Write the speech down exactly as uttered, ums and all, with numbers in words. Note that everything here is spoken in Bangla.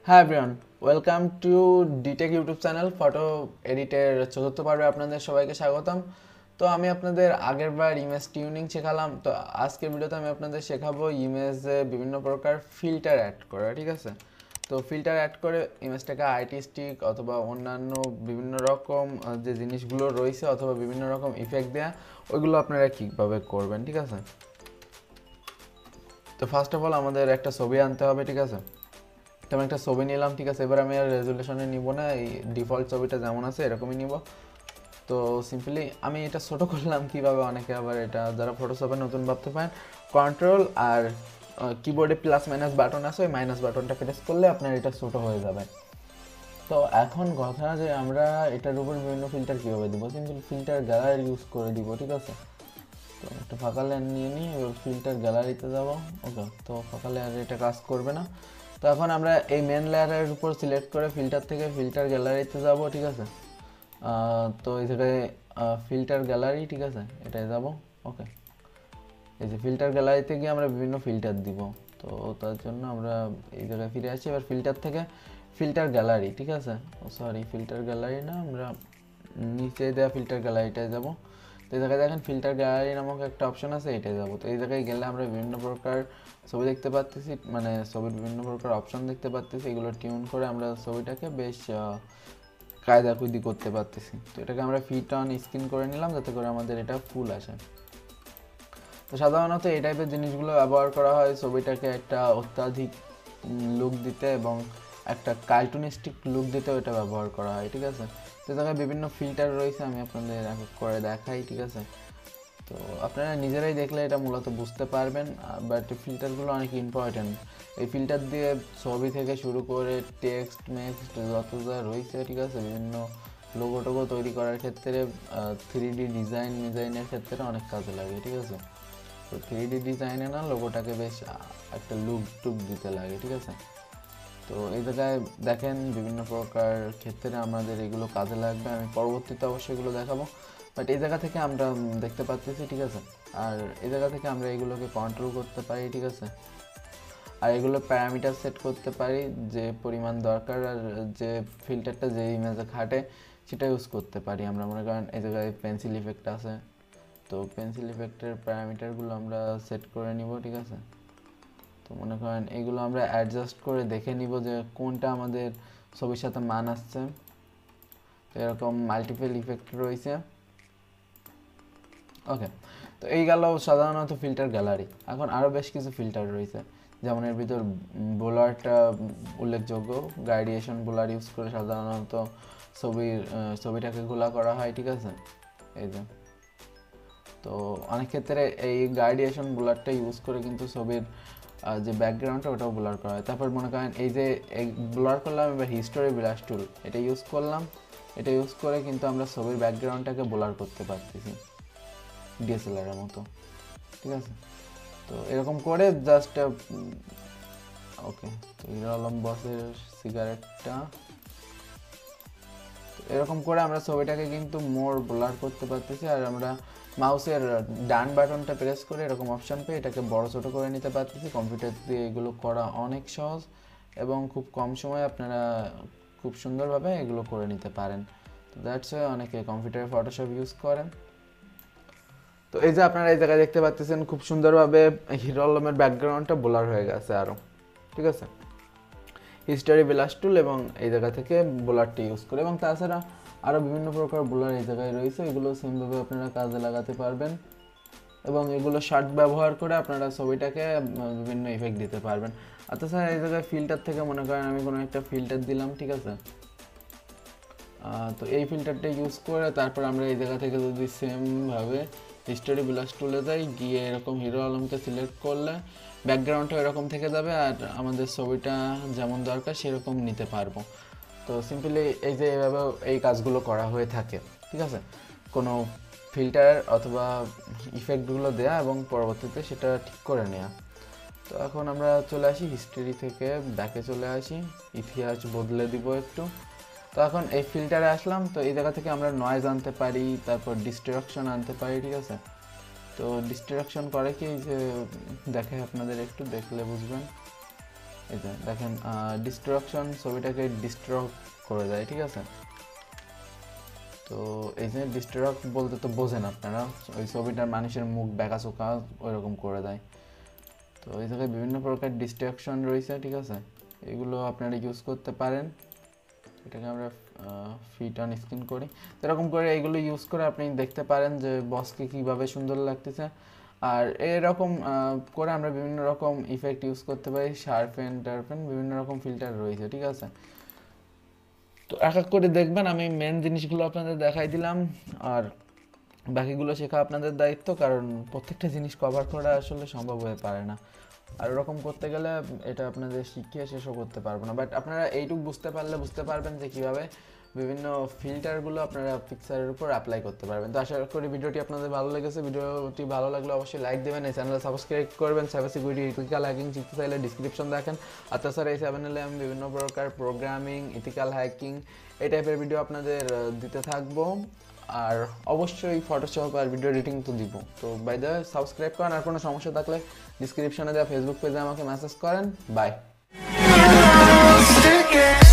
হ্যাঁ everyone, welcome to Ditek YouTube channel. Photo এডিটের চতুর্থ পর্বে আপনাদের সবাইকে স্বাগতম। তো আমি আপনাদের আগের বার ইমেজ টিউনিং শেখালাম, তো আজকের ভিডিওতে আমি আপনাদের শেখাবো ইমেজে বিভিন্ন প্রকার ফিল্টার অ্যাড করা। ঠিক আছে, তো ফিল্টার অ্যাড করে ইমেজটাকে আর্টিস্টিক অথবা অন্যান্য বিভিন্ন রকম যে জিনিসগুলো রয়েছে অথবা বিভিন্ন রকম ইফেক্ট দেওয়া, ওইগুলো আপনারা কীভাবে করবেন। ঠিক আছে, তো ফার্স্ট অফ অল আমাদের একটা ছবি আনতে হবে। ঠিক আছে, তো আমি একটা ছবি নিলাম। ঠিক আছে, এবার আমি আর রেজুলেশনে নিব না, এই ডিফল্ট ছবিটা যেমন আছে এরকমই নিব। তো সিম্পলি আমি এটা ছোটো করলাম কীভাবে, অনেকে আবার এটা যারা ফটোশপে নতুন ভাবতে পারেন, কন্ট্রোল আর কিবোর্ডে প্লাস মাইনাস বাটন আছে, ওই মাইনাস বাটনটা প্রেস করলে আপনার এটা ছোটো হয়ে যাবে। তো এখন কথা যে আমরা এটার উপর বিভিন্ন ফিল্টার কীভাবে দিব, সিম্পল ফিল্টার গ্যালারি ইউজ করে দিব। ঠিক আছে, তো একটা ফাঁকা লেয়ার নিয়ে নিই, এবার ফিল্টার গ্যালারিতে যাব। ওকে, তো ফাঁকা লেয়ার এটা কাজ করবে না। তো এখন আমরা এই মেন লেয়ারের উপর সিলেক্ট করে ফিল্টার থেকে ফিল্টার গ্যালারিতে যাব। ঠিক আছে, তো এই জায়গায় ফিল্টার গ্যালারি, ঠিক আছে, এটাই যাব। ওকে, এই যে ফিল্টার গ্যালারিতে গিয়ে আমরা বিভিন্ন ফিল্টার দিব। তো তার জন্য আমরা এই জায়গায় ফিরে আসি। এবার ফিল্টার থেকে ফিল্টার গ্যালারি, ঠিক আছে, ও সরি ফিল্টার গ্যালারি না, আমরা নিচে দেওয়া ফিল্টার গ্যালারিটায় যাব। তো এই জায়গায় দেখেন ফিল্টার গ্যালারি নামক একটা অপশন আছে, এটাই যাবো। তো এই জায়গায় গেলে আমরা বিভিন্ন প্রকার ছবি দেখতে পাচ্ছি, মানে ছবির বিভিন্ন প্রকার অপশন দেখতে পাচ্ছি, এগুলো টিউন করে আমরা ছবিটাকে বেশ কায়দা কুইদি করতে পারতেছি। তো এটাকে আমরা ফিট অন স্ক্রিন করে নিলাম যাতে করে আমাদের এটা ফুল আসে। তো সাধারণত এই টাইপের জিনিসগুলো ব্যবহার করা হয় ছবিটাকে একটা অত্যাধিক লুক দিতে এবং একটা কার্টুনিস্টিক লুক দিতেও এটা ব্যবহার করা হয়। ঠিক আছে, তো জায়গায় বিভিন্ন ফিল্টার রয়েছে, আমি আপনাদের এক এক করে দেখাই। ঠিক আছে, তো আপনারা নিজেরাই দেখলে এটা মূলত বুঝতে পারবেন, বাট ফিল্টারগুলো অনেক ইম্পর্ট্যান্ট। এই ফিল্টার দিয়ে ছবি থেকে শুরু করে টেক্সট মেক্সট যত যা রয়েছে, ঠিক আছে, বিভিন্ন লোগো টোগো তৈরি করার ক্ষেত্রে, থ্রি ডি ডিজাইন ডিজাইনের ক্ষেত্রে অনেক কাজে লাগে। ঠিক আছে, তো থ্রি ডি ডিজাইনে না লোগোটাকে বেশ একটা লুক টুক দিতে লাগে। ঠিক আছে, তো এই জায়গায় দেখেন বিভিন্ন প্রকার ক্ষেত্রে আমাদের এগুলো কাজে লাগবে, আমি পরবর্তীতে অবশ্যই এগুলো দেখাবো। বাট এই জায়গা থেকে আমরা দেখতে পাচ্ছি। ঠিক আছে, আর এই জায়গা থেকে আমরা এগুলোকে কন্ট্রোল করতে পারি। ঠিক আছে, আর এগুলো প্যারামিটার সেট করতে পারি, যে পরিমাণ দরকার আর যে ফিল্টারটা যে ইমেজে খাটে সেটা ইউজ করতে পারি আমরা। মনে করেন এই জায়গায় পেন্সিল ইফেক্ট আছে, তো পেন্সিল ইফেক্টের প্যারামিটারগুলো আমরা সেট করে নিব। ঠিক আছে, তো মনে করেন এগুলো আমরা অ্যাডজাস্ট করে দেখে নিব যে কোনটা আমাদের ছবির সাথে মান আসছে। তো এরকম মাল্টিপল ইফেক্ট রয়েছে। ওকে, তো এই গেল সাধারণত ফিল্টার গ্যালারি। এখন আরও বেশ কিছু ফিল্টার রয়েছে, যেমন এর ভিতর বোলারটা উল্লেখযোগ্য। গ্রাডিয়েশন বোলার ইউজ করে সাধারণত ছবির ছবিটাকে ঘোলা করা হয়। ঠিক আছে, এই যে, তো অনেক ক্ষেত্রে এই গ্রাডিয়েশন বোলারটা ইউজ করে কিন্তু ছবির যে ব্যাকগ্রাউন্ডটা ওটাও ব্লার করা হয়। তারপর মনে করেন এই যে ব্লার করলাম, এবার হিস্টোরি ব্রাশ টুল এটা ইউজ করলাম, এটা ইউজ করে কিন্তু আমরা ছবির ব্যাকগ্রাউন্ডটাকে ব্লার করতে পারতেছি ডিএসএলআরের মতো। ঠিক আছে, তো এরকম করে জাস্ট ওকে। তো হিরো আলম বসের সিগারেটটা, এরকম করে আমরা ছবিটাকে কিন্তু মোর ব্লার করতে পারতেছি। আর আমরা মাউসের ডান বাটনটা প্রেস করে এরকম অপশান পেয়ে এটাকে বড় ছোটো করে নিতে পারতেছি। কম্পিউটার দিয়ে এগুলো করা অনেক সহজ এবং খুব কম সময়ে আপনারা খুব সুন্দরভাবে এগুলো করে নিতে পারেন। তো দ্যাটস ওয়াই অনেকে কম্পিউটারে ফটোশপ ইউজ করেন। তো এই যে আপনারা এই জায়গায় দেখতে পাচ্ছেন খুব সুন্দরভাবে হিরো আলমের ব্যাকগ্রাউন্ডটা ব্লার হয়ে গেছে আরও। ঠিক আছে, হিস্টোরি ব্লাশ টুল এবং এই জায়গা থেকে বোলারটি ইউজ করে, এবং তাছাড়া আরও বিভিন্ন প্রকার বোলার এই জায়গায় রয়েছে, এগুলো সেমভাবে আপনারা কাজে লাগাতে পারবেন এবং এগুলো শার্ট ব্যবহার করে আপনারা ছবিটাকে বিভিন্ন ইফেক্ট দিতে পারবেন। আর তাছাড়া এই জায়গায় ফিল্টার থেকে মনে করেন আমি কোনো একটা ফিল্টার দিলাম। ঠিক আছে, তো এই ফিল্টারটা ইউজ করে তারপর আমরা এই জায়গা থেকে যদি সেমভাবে হিস্টোরি ব্লাশ টুলে যাই, গিয়ে এরকম হিরো আলমকে সিলেক্ট করলে ব্যাকগ্রাউন্ডটা এরকম থেকে যাবে আর আমাদের ছবিটা যেমন দরকার সেরকম নিতে পারবো। তো সিম্পলি এই যে এভাবে এই কাজগুলো করা হয়ে থাকে। ঠিক আছে, কোনো ফিল্টার অথবা ইফেক্টগুলো দেয়া এবং পরবর্তীতে সেটা ঠিক করে নেওয়া। তো এখন আমরা চলে আসি হিস্ট্রি থেকে ব্যাকে চলে আসি, ইতিহাস বদলে দিব একটু। তো এখন এই ফিল্টারে আসলাম, তো এই জায়গা থেকে আমরা নয়েজ আনতে পারি, তারপর ডিস্ট্রাকশন আনতে পারি। ঠিক আছে, তো ডিস্ট্রাকশন করে কি যে দেখে আপনাদের একটু দেখলে বুঝবেন, এই যে দেখেন ডিস্ট্রাকশন ছবিটাকে ডিস্ট্রক করে দেয়, ঠিক আছে। তো এই যে ডিস্ট্রাক্ট বলতে তো বোঝেন আপনারা, ওই ছবিটার মানুষের মুখ বেঁকা চোখা ওইরকম করে দেয়। তো এই জায়গায় বিভিন্ন প্রকার ডিস্ট্রাকশন রয়েছে, ঠিক আছে, এগুলো আপনারা ইউজ করতে পারেন। এটাকে আমরা ফিট অন স্ক্রিন করি, এরকম করে এগুলো ইউজ করে আপনি দেখতে পারেন যে বসকে কীভাবে সুন্দর লাগতেছে। আর এরকম করে আমরা বিভিন্ন রকম ইফেক্ট ইউজ করতে পারি, শার্পেন টার্পেন বিভিন্ন রকম ফিল্টার রয়েছে, ঠিক আছে। তো এক এক করে দেখবেন, আমি মেন জিনিসগুলো আপনাদের দেখাই দিলাম, আর বাকিগুলো শেখা আপনাদের দায়িত্ব, কারণ প্রত্যেকটা জিনিস কভার করা আসলে সম্ভব হয়ে পারে না। আর ওরকম করতে গেলে এটা আপনাদের শিখিয়ে শেষও করতে পারবো না, বাট আপনারা এইটুকু বুঝতে পারলে বুঝতে পারবেন যে কীভাবে বিভিন্ন ফিল্টারগুলো আপনারা পিকচারের উপর অ্যাপ্লাই করতে পারবেন। তো আশা করি ভিডিওটি আপনাদের ভালো লেগেছে। ভিডিওটি ভালো লাগলে অবশ্যই লাইক দেবেন, এই চ্যানেলে সাবস্ক্রাইব করবেন। সাইবার সিকিউরিটি ইথিক্যাল হ্যাকিং শিখতে চাইলে ডিসক্রিপশন দেখেন। আর তাছাড়া এই চ্যানেলে আমি বিভিন্ন প্রকার প্রোগ্রামিং, ইথিক্যাল হ্যাকিং এই টাইপের ভিডিও আপনাদের দিতে থাকবো। আর অবশ্যই ফটোশপ আর ভিডিও এডিটিং তো দিব। তো বাই দ্য ওয়ে সাবস্ক্রাইব করেন, আর কোনো সমস্যা থাকলে ডিসক্রিপশনে দেওয়া ফেসবুক পেজে আমাকে মেসেজ করেন। বাই।